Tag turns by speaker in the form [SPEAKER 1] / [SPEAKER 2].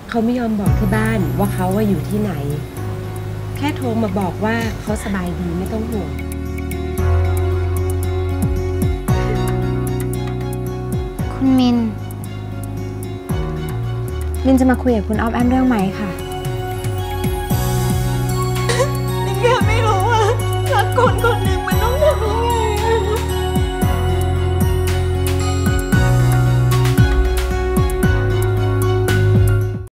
[SPEAKER 1] เขาไม่ยอมบอกที่บ้านว่าเขาอยู่ที่ไหนแค่โทรมาบอกว่าเขาสบายดีไม่ต้องห่วง
[SPEAKER 2] คุณมินจะมาคุยกับคุณอ้อมแอมเรื่องไหมค่ะ
[SPEAKER 3] มินแค่ไม่รู้ว่ารักคนคน